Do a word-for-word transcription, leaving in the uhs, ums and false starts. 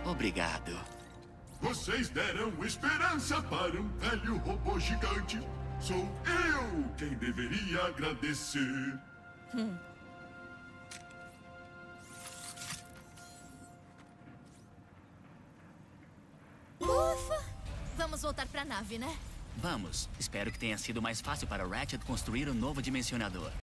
Obrigado. Vocês deram esperança para um velho robô gigante. Sou eu quem deveria agradecer. Hum. Ufa! Vamos voltar pra nave, né? Vamos. Espero que tenha sido mais fácil para o Ratchet construir o novo dimensionador.